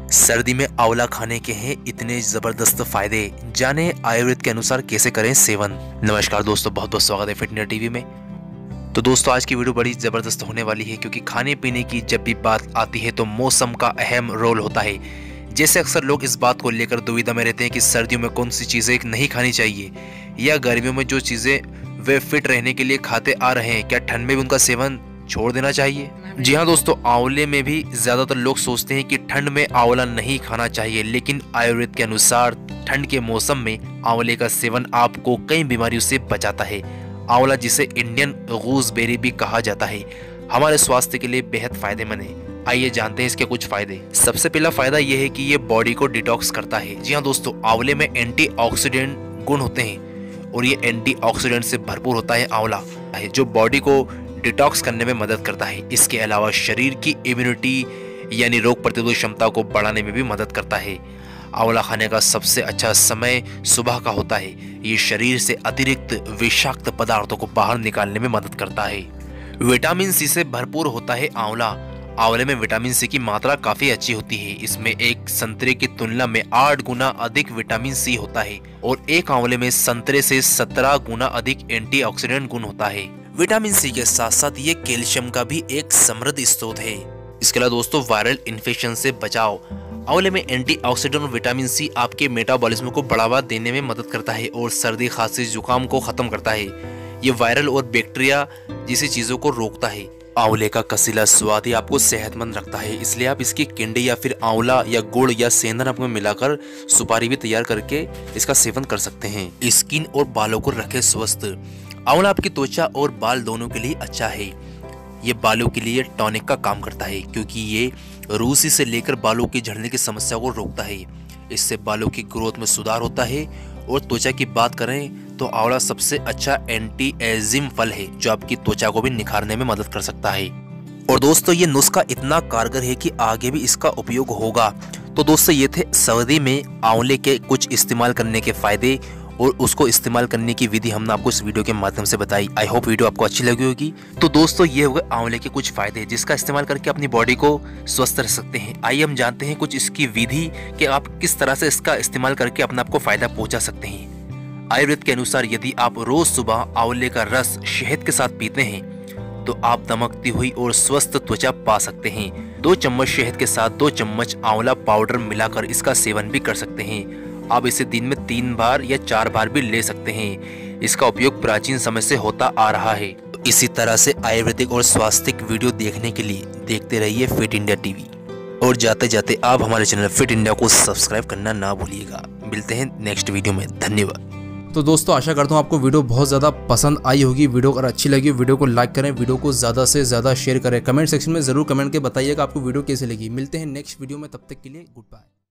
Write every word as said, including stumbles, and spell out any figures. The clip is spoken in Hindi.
सर्दी में आंवला खाने के हैं इतने जबरदस्त फायदे, जाने आयुर्वेद के अनुसार कैसे करें सेवन। नमस्कार दोस्तों, बहुत बहुत स्वागत है फिट इंडिया टीवी में। तो दोस्तों आज की वीडियो बड़ी ज़बरदस्त होने वाली है, क्योंकि खाने पीने की जब भी बात आती है तो मौसम का अहम रोल होता है। जैसे अक्सर लोग इस बात को लेकर दुविधा में रहते हैं कि सर्दियों में कौन सी चीज़ें नहीं खानी चाहिए, या गर्मियों में जो चीज़ें वे फिट रहने के लिए खाते आ रहे हैं, क्या ठंड में भी उनका सेवन छोड़ देना चाहिए। जी हाँ दोस्तों, आंवले में भी ज्यादातर लोग सोचते हैं कि ठंड में आंवला नहीं खाना चाहिए, लेकिन आयुर्वेद के अनुसार ठंड के मौसम में आंवले का सेवन आपको कई बीमारियों से बचाता है। आंवला, जिसे इंडियन गूसबेरी भी कहा जाता है, हमारे स्वास्थ्य के लिए बेहद फायदेमंद है। आइए जानते हैं इसके कुछ फायदे। सबसे पहला फायदा यह है कि ये बॉडी को डिटॉक्स करता है। जी हाँ दोस्तों, आंवले में एंटीऑक्सीडेंट गुण होते हैं और ये एंटीऑक्सीडेंट से भरपूर होता है आंवला, जो बॉडी को डिटॉक्स करने में मदद करता है। इसके अलावा शरीर की इम्यूनिटी यानी रोग प्रतिरोधक क्षमता को बढ़ाने में भी मदद करता है। आंवला खाने का सबसे अच्छा समय सुबह का होता है। ये शरीर से अतिरिक्त विषाक्त पदार्थों को बाहर निकालने में मदद करता है। विटामिन सी से भरपूर होता है आंवला। आंवले में विटामिन सी की मात्रा काफी अच्छी होती है। इसमें एक संतरे की तुलना में आठ गुना अधिक विटामिन सी होता है और एक आंवले में संतरे से सत्रह गुना अधिक एंटीऑक्सीडेंट गुण होता है। विटामिन सी के साथ साथ ये कैल्शियम का भी एक समृद्ध स्रोत है। इसके अलावा दोस्तों, वायरल इन्फेक्शन से बचाव। आंवले में एंटीऑक्सीडेंट और विटामिन सी आपके मेटाबॉलिज्म को बढ़ावा देने में मदद करता है और सर्दी खांसी जुकाम को खत्म करता है। ये वायरल और बैक्टीरिया जैसी चीजों को रोकता है। आंवले का कसीला स्वाद ही आपको सेहतमंद रखता है, इसलिए आप इसकी किंडी या फिर आंवला या गुड़ या सेंधन में मिलाकर सुपारी भी तैयार करके इसका सेवन कर सकते हैं। स्किन और बालों को रखे स्वस्थ। आंवला आपकी त्वचा और बाल दोनों के लिए अच्छा है। ये बालों के लिए टॉनिक का काम करता है, क्योंकि ये रूसी से लेकर बालों के झड़ने की समस्या को रोकता है। इससे बालों की ग्रोथ में सुधार होता है। और त्वचा की बात करें तो आंवला सबसे अच्छा एंटी एजिंग फल है, जो आपकी त्वचा को भी निखारने में मदद कर सकता है। और दोस्तों, ये नुस्खा इतना कारगर है कि आगे भी इसका उपयोग होगा। तो दोस्तों, ये थे सर्दी में आंवले के कुछ इस्तेमाल करने के फायदे और उसको इस्तेमाल करने की विधि हमने आपको इस वीडियो के माध्यम से बताई। आई होप वीडियो आपको अच्छी लगी होगी। तो दोस्तों, ये हो गए आंवले के कुछ फायदे, जिसका इस्तेमाल करके अपनी बॉडी को स्वस्थ रख सकते हैं। आइए हम जानते हैं कुछ इसकी विधि कि आप किस तरह से इसका इस्तेमाल करके अपने आपको फायदा पहुंचा सकते हैं। आयुर्वेद के अनुसार यदि आप रोज सुबह आंवले का रस शहद के साथ पीते हैं तो आप दमकती हुई और स्वस्थ त्वचा पा सकते हैं। दो चम्मच शहद के साथ दो चम्मच आंवला पाउडर मिलाकर इसका सेवन भी कर सकते हैं। आप इसे दिन में तीन बार या चार बार भी ले सकते हैं। इसका उपयोग प्राचीन समय से होता आ रहा है। तो इसी तरह से आयुर्वेदिक और स्वास्थ्य वीडियो देखने के लिए देखते रहिए फिट इंडिया टीवी, और जाते जाते आप हमारे चैनल फिट इंडिया को सब्सक्राइब करना ना भूलिएगा। मिलते हैं नेक्स्ट वीडियो में, धन्यवाद। तो दोस्तों, आशा करता हूँ आपको वीडियो बहुत ज़्यादा पसंद आई होगी। वीडियो अगर अच्छी लगी वीडियो को लाइक करें, वीडियो को ज़्यादा से ज़्यादा शेयर करें। कमेंट सेक्शन में ज़रूर कमेंट के बताइएगा आपको वीडियो कैसे लगी। मिलते हैं नेक्स्ट वीडियो में, तब तक के लिए गुड बाय।